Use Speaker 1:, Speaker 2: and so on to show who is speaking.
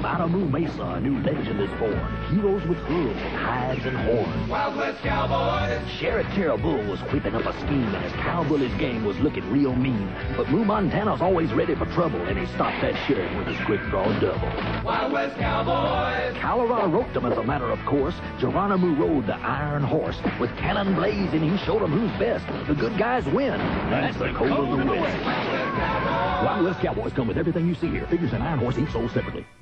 Speaker 1: Bottomoo Mesa, a new legend is born. Heroes with hooves, hides, and horns.
Speaker 2: Wild West Cowboys!
Speaker 1: Sheriff Terrell Bull was whipping up a scheme, and his cowboy's game was looking real mean. But Moo Montana's always ready for trouble, and he stopped that sheriff with his quick draw double.
Speaker 2: Wild West Cowboys!
Speaker 1: Colorado roped him as a matter of course. Geronimo rode the iron horse. With cannon blazing, he showed him who's best. The good guys win. That's the code of the West. Wild West Cowboys come with everything you see here. Figures and iron horse each sold separately.